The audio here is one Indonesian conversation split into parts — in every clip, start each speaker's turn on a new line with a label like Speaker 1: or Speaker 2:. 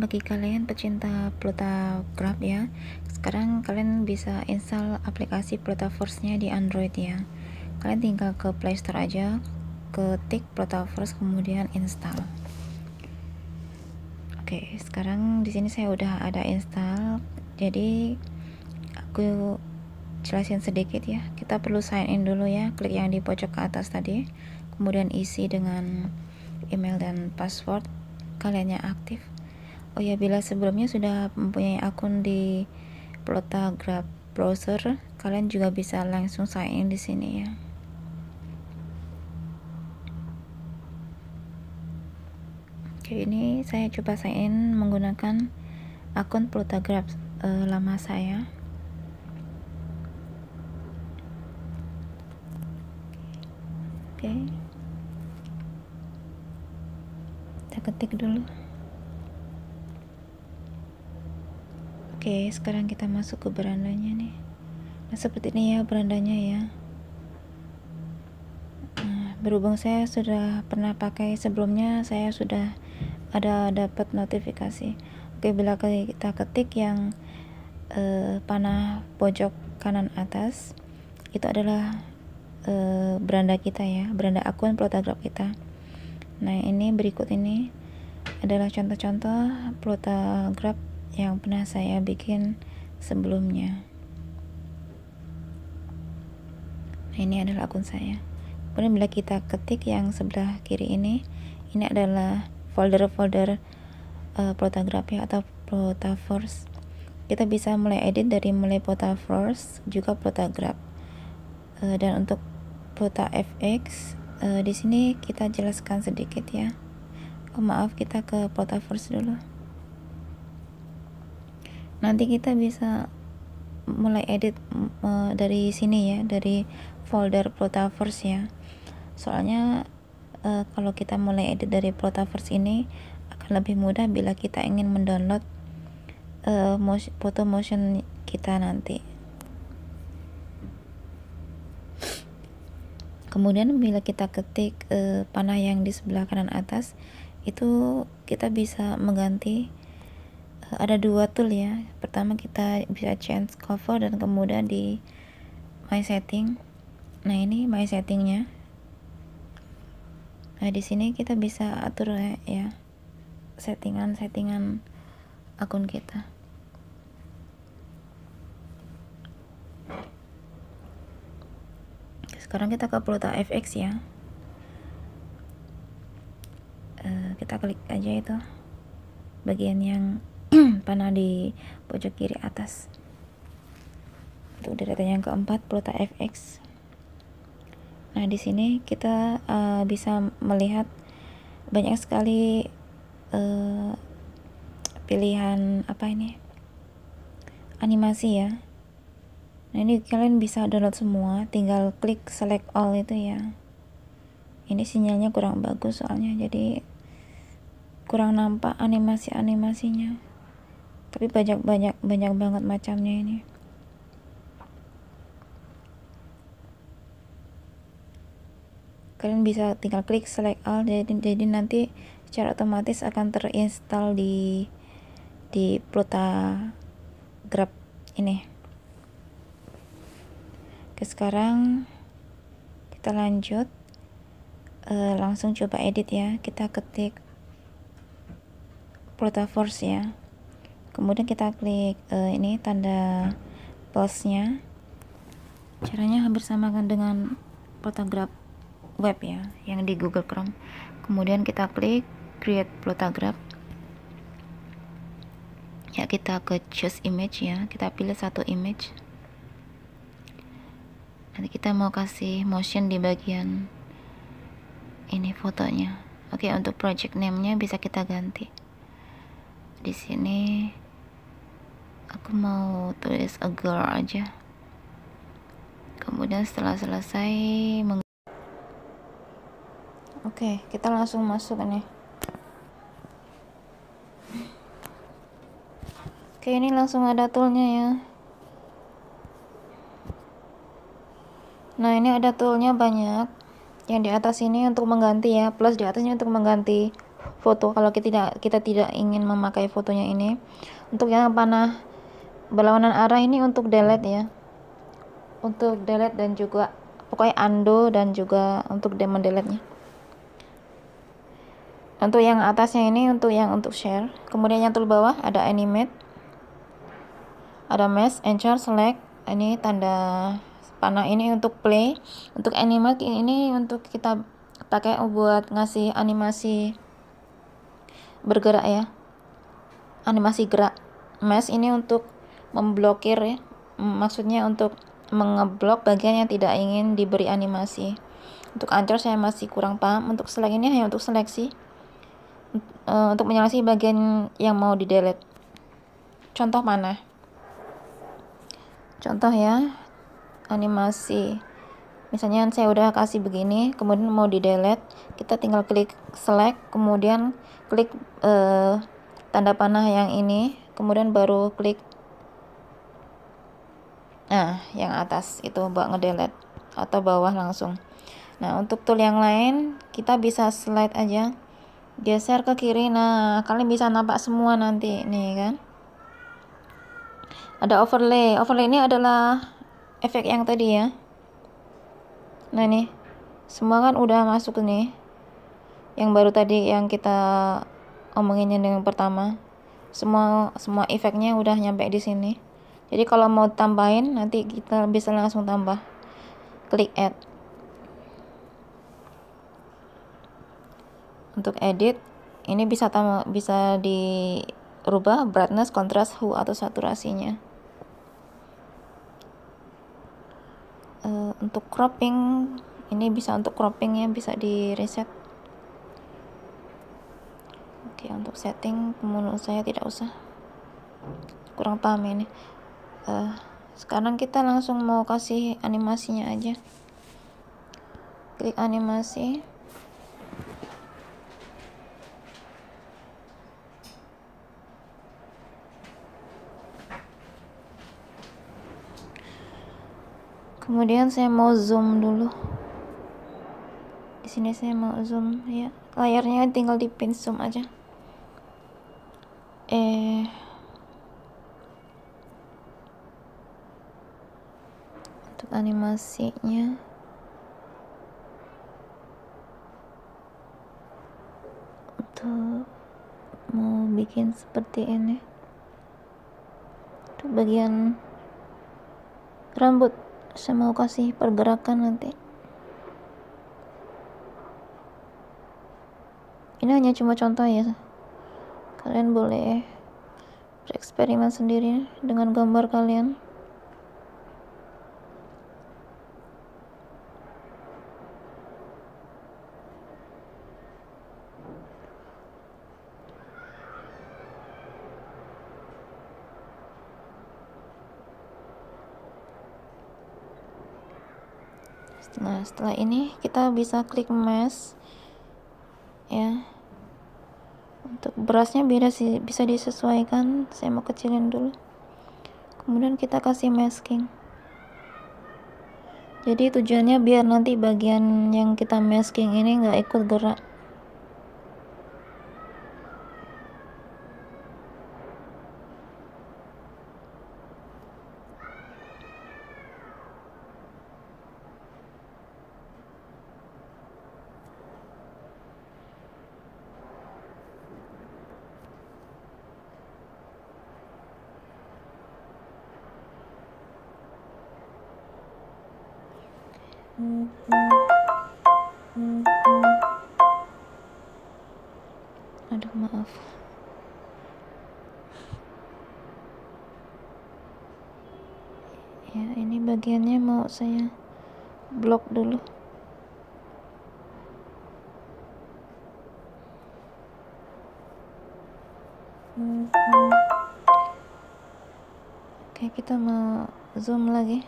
Speaker 1: bagi kalian pecinta Plutagraph ya, sekarang kalian bisa install aplikasi Plutaforce-nya di Android ya. Kalian tinggal ke Play Store aja, ketik Plutaforce kemudian install. Oke, sekarang di sini saya udah ada install. Jadi aku jelasin sedikit ya. Kita perlu sign in dulu ya. Klik yang di pojok ke atas tadi. Kemudian isi dengan email dan password kalian yang aktif. Oh ya, bila sebelumnya sudah mempunyai akun di Plutagraph browser, kalian juga bisa langsung sign in di sini ya. Oke, ini saya coba sign in menggunakan akun Plutagraph lama saya. Oke, kita ketik dulu. Oke, sekarang kita masuk ke berandanya nih. Nah, seperti ini ya berandanya ya. Nah, berhubung saya sudah pernah pakai sebelumnya, saya sudah ada dapat notifikasi. Oke, bila kita ketik yang panah pojok kanan atas, itu adalah beranda kita ya, beranda akun Plutagraph kita. Nah, ini berikut ini adalah contoh-contoh Plutagraph yang pernah saya bikin sebelumnya. Nah, ini adalah akun saya. Kemudian bila kita ketik yang sebelah kiri ini adalah folder-folder Plutagraph ya, atau Plutaforce. Kita bisa mulai edit dari mulai Plutaforce juga Plutagraph. Dan untuk PlutaFX di sini kita jelaskan sedikit ya. Oh maaf, kita ke Plutaforce dulu. Nanti kita bisa mulai edit dari sini ya, dari folder Plutaforce ya. Soalnya kalau kita mulai edit dari Plutaforce ini akan lebih mudah bila kita ingin mendownload foto motion kita nanti. Kemudian bila kita ketik panah yang di sebelah kanan atas, itu kita bisa mengganti. Ada dua tool ya. Pertama kita bisa change cover dan kemudian di my setting. Nah, ini my settingnya. Nah, di sini kita bisa atur ya settingan akun kita. Sekarang kita ke PlutaFX ya. Kita klik aja itu bagian yang panah di pojok kiri atas. Itu deretan yang keempat, PlutaFX. Nah, di sini kita bisa melihat banyak sekali pilihan animasi ya. Nah, ini kalian bisa download semua, tinggal klik select all itu ya. Ini sinyalnya kurang bagus soalnya, jadi kurang nampak animasinya. Tapi banyak banget macamnya ini. Kalian bisa tinggal klik select all, jadi nanti secara otomatis akan terinstall di Plutagraph ini. Oke, sekarang kita lanjut, langsung coba edit ya. Kita ketik Plutaforce ya, kemudian kita klik ini tanda plus-nya. Caranya hampir sama dengan Plutagraph web ya, yang di Google Chrome. Kemudian kita klik create Plutagraph ya, kita ke choose image ya, kita pilih satu image. Nanti kita mau kasih motion di bagian ini fotonya. Oke, untuk project name-nya bisa kita ganti. Di sini aku mau tulis a girl aja. Kemudian setelah selesai oke, kita langsung masuk nih. Oke, ini langsung ada toolnya ya. Nah, ini ada toolnya banyak. Yang di atas ini untuk mengganti ya, plus di atasnya untuk mengganti foto kalau kita tidak ingin memakai fotonya ini. Untuk yang panah berlawanan arah ini untuk delete ya, untuk delete dan juga pokoknya undo dan juga untuk mendelete nya. Untuk yang atasnya ini untuk share. Kemudian yang tool bawah ada animate, ada mesh, ensure, select. Ini tanda panah ini untuk play. Untuk animate ini untuk kita pakai buat ngasih animasi bergerak ya, animasi gerak. Mesh ini untuk memblokir ya, maksudnya untuk mengeblok bagian yang tidak ingin diberi animasi. Untuk ancur saya masih kurang paham. Untuk select ini hanya untuk seleksi, untuk menyeleksi bagian yang mau di delete. Contoh mana? Contoh ya, animasi. Misalnya saya udah kasih begini, kemudian mau di delete, kita tinggal klik select, kemudian klik tanda panah yang ini, kemudian baru klik yang atas itu buat ngedelete, atau bawah langsung. Nah, untuk tool yang lain kita bisa slide aja, geser ke kiri. Nah, kalian bisa nampak semua nanti nih kan. Ada overlay. Overlay ini adalah efek yang tadi ya. Nah, nih semua kan udah masuk nih. Yang baru tadi yang kita omonginnya dengan pertama. Semua efeknya udah nyampe di sini. Jadi kalau mau tambahin nanti kita bisa langsung tambah. Klik add. Untuk edit ini bisa dirubah brightness, contrast, hue atau saturasinya. Untuk cropping ini bisa untuk croppingnya bisa di reset. Oke, untuk setting menurut saya tidak usah, kurang paham ini. Sekarang kita langsung mau kasih animasinya aja. Klik animasi. Kemudian saya mau zoom dulu. Di sini saya mau zoom ya. Layarnya tinggal dipin zoom aja. Untuk animasinya untuk mau bikin seperti ini. Untuk bagian rambut saya mau kasih pergerakan nanti. Ini hanya cuma contoh ya, kalian boleh bereksperimen sendiri dengan gambar kalian. Nah, setelah ini kita bisa klik mesh ya. Untuk brushnya bisa disesuaikan, saya mau kecilin dulu. Kemudian kita kasih masking. Jadi tujuannya biar nanti bagian yang kita masking ini nggak ikut gerak. Aduh, maaf. Ya, ini bagiannya mau saya blok dulu. Oke, kita mau zoom lagi.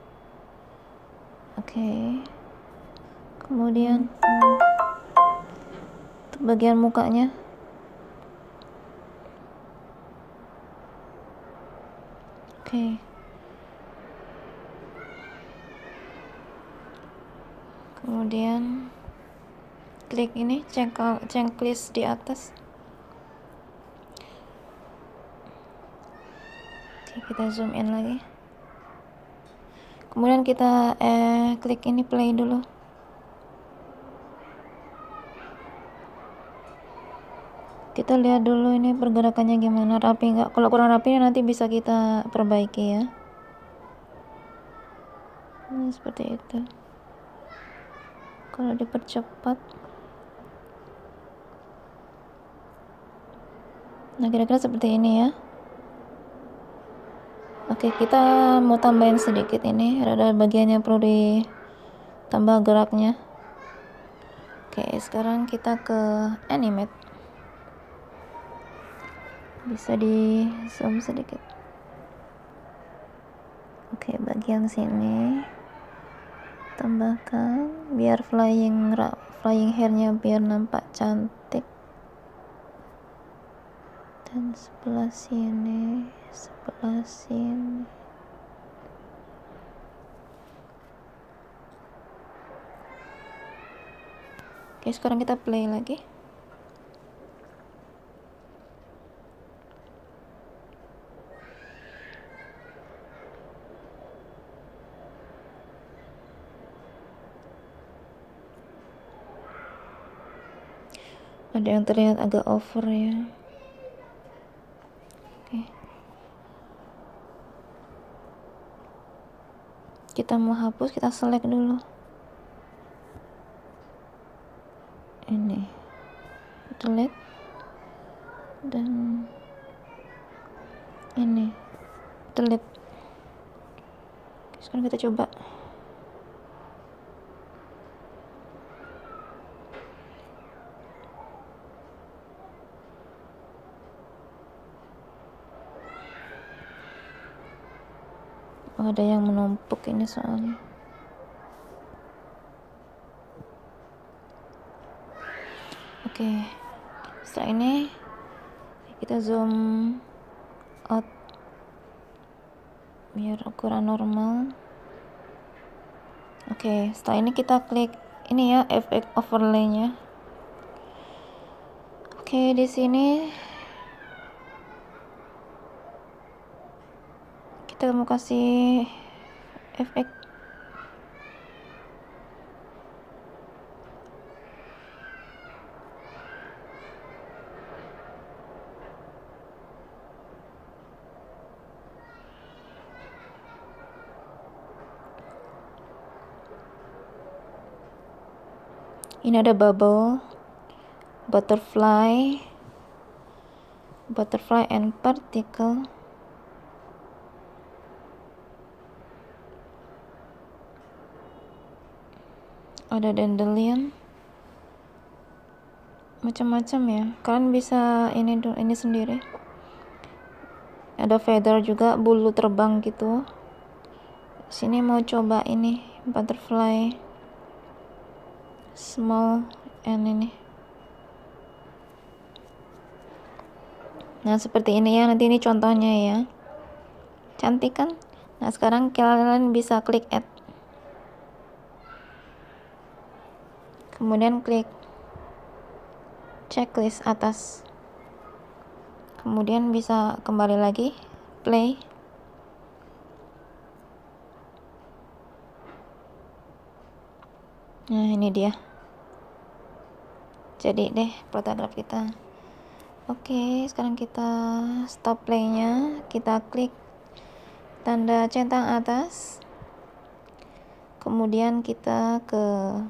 Speaker 1: Oke. Kemudian untuk bagian mukanya oke. Kemudian klik ini checklist di atas. Oke, kita zoom in lagi. Kemudian kita klik ini play dulu. Kita lihat dulu ini pergerakannya gimana, rapi nggak. Kalau kurang rapi nanti bisa kita perbaiki ya. Nah, seperti itu. Kalau dipercepat, nah kira-kira seperti ini ya. Oke, kita mau tambahin sedikit ini, ada bagian yang perlu ditambah geraknya. Oke, sekarang kita ke animate. Bisa di zoom sedikit. Oke, bagian sini tambahkan biar flying hairnya biar nampak cantik. Dan sebelah sini. Oke, sekarang kita play lagi. Ada yang terlihat agak over ya. Oke. Kita mau hapus, kita select dulu. Ini. Delete. Dan ini. Delete. Sekarang kita coba. Oh, ada yang menumpuk ini soalnya. Oke, setelah ini kita zoom out biar ukuran normal. Oke, setelah ini kita klik ini ya, efek overlay-nya. Oke, di sini kita mau kasih efek. Ini ada bubble, butterfly and particle. Ada dandelion, macam-macam ya. Kalian bisa ini sendiri. Ada feather juga, bulu terbang gitu. Sini mau coba ini butterfly small and ini. Nah, seperti ini ya. Nanti ini contohnya ya. Cantik kan? Nah, sekarang kalian bisa klik add. Kemudian klik checklist atas. Kemudian bisa kembali lagi play. Nah, ini dia. Jadi deh photograph kita. Oke, sekarang kita stop playnya. Kita klik tanda centang atas. Kemudian kita ke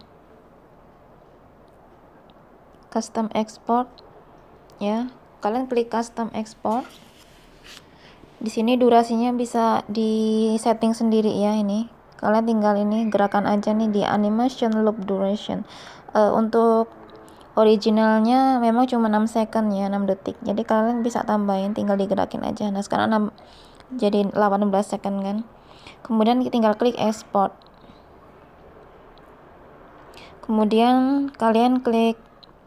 Speaker 1: custom export ya. Kalian klik custom export. Di sini durasinya bisa di setting sendiri ya. Ini kalian tinggal ini gerakan aja nih di animation loop duration. Untuk originalnya memang cuma 6 second ya, 6 detik. Jadi kalian bisa tambahin, tinggal digerakin aja. Nah, sekarang jadi 18 second kan. Kemudian tinggal klik export. Kemudian kalian klik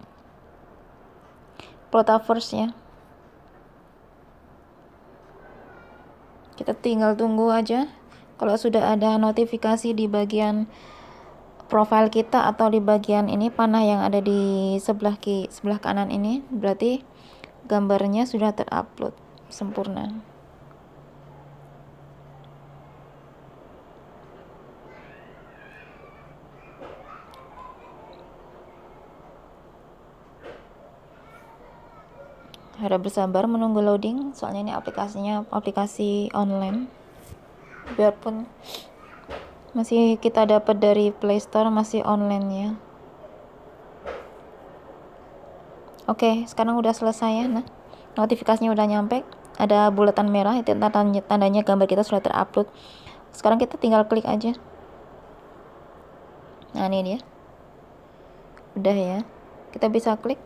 Speaker 1: Photoverse ya. Kita tinggal tunggu aja. Kalau sudah ada notifikasi di bagian profile kita atau di bagian ini panah yang ada di sebelah kanan ini, berarti gambarnya sudah terupload sempurna. Harap bersabar menunggu loading, soalnya ini aplikasi online. Biarpun masih kita dapat dari Play Store, masih online ya. Oke, sekarang udah selesai ya. Nah, notifikasinya udah nyampe, ada bulatan merah, itu tandanya gambar kita sudah terupload. Sekarang kita tinggal klik aja. Nah, ini dia. Udah ya. Kita bisa klik.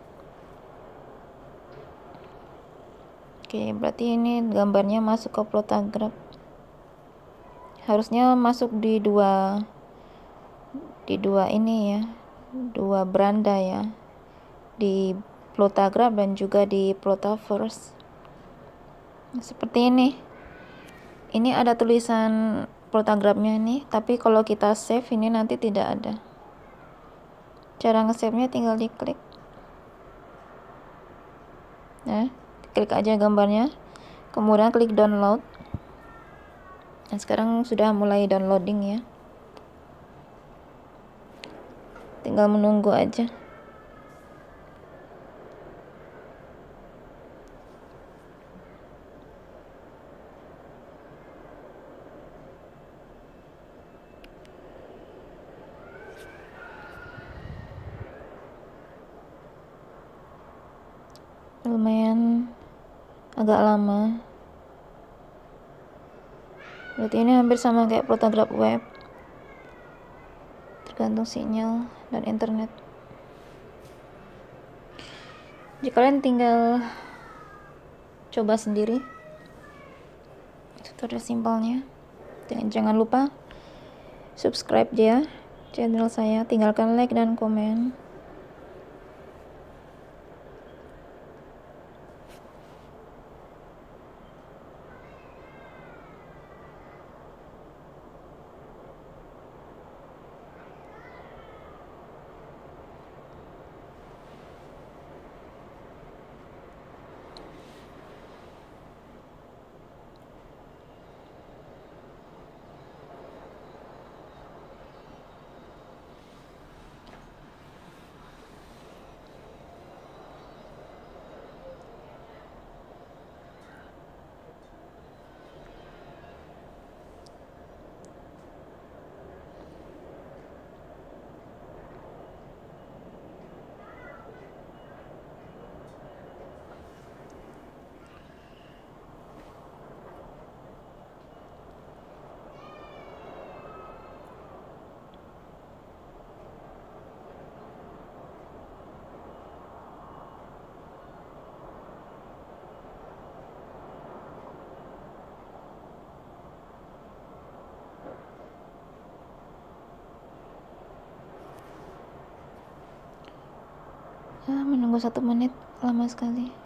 Speaker 1: Oke, berarti ini gambarnya masuk ke Plotagraph. Harusnya masuk di dua ini ya, dua beranda ya, di Plotagraph dan juga di Plotaverse. Seperti ini ada tulisan Plotagraphnya nih, tapi kalau kita save ini nanti tidak ada. Cara nge-save-nya tinggal diklik. Nah, klik aja gambarnya, kemudian klik download. Nah, sekarang sudah mulai downloading ya, tinggal menunggu aja. Lumayan agak lama, berarti ini hampir sama kayak Plotagraph web, tergantung sinyal dan internet. Jadi kalian tinggal coba sendiri tutorial simpelnya. Jangan lupa subscribe ya channel saya, tinggalkan like dan komen. Menunggu 1 menit lama sekali.